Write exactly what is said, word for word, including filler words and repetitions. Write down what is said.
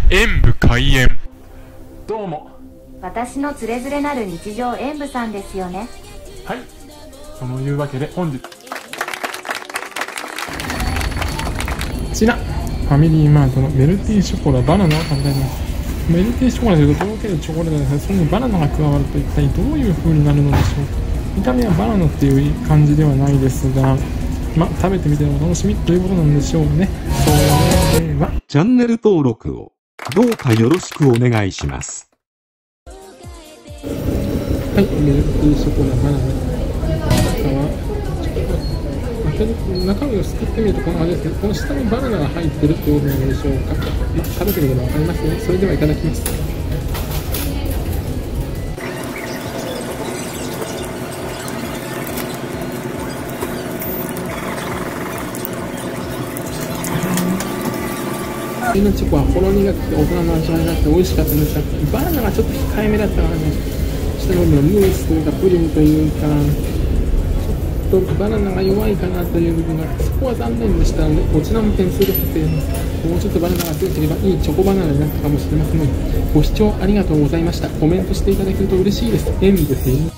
演武開演。どうも。 私のつれづれなる日常演武さんですよね。 はい、そのいうわけで本日こちらファミリーマートのメルティーショコラバナナを食べたいと思います。メルティーショコラというととろけるチョコレートですが、それにバナナが加わると一体どういう風になるのでしょうか。見た目はバナナっていう感じではないですが、まあ食べてみてのお楽しみということなんでしょうね。それではチャンネル登録をどうかよろしくお願いします。 はい、メルティーショコラバナナ。中はちょっと中身をすくってみるとこの味ですね。この下にバナナが入ってるってことなんでしょうか。まあ、食べてみればわかりますね。それではいただきます。チョコはほろ苦くて大人の味わいがあって美味しかったんですが、バナナがちょっと控えめだったからね。下の部分のムースというかプリンというか、ちょっとバナナが弱いかなという部分が、そこは残念でしたので、こちらも点数でさせています。もうちょっとバナナが強ければいいチョコバナナになったかもしれませんので、ご視聴ありがとうございました。コメントしていただけると嬉しいです。演武編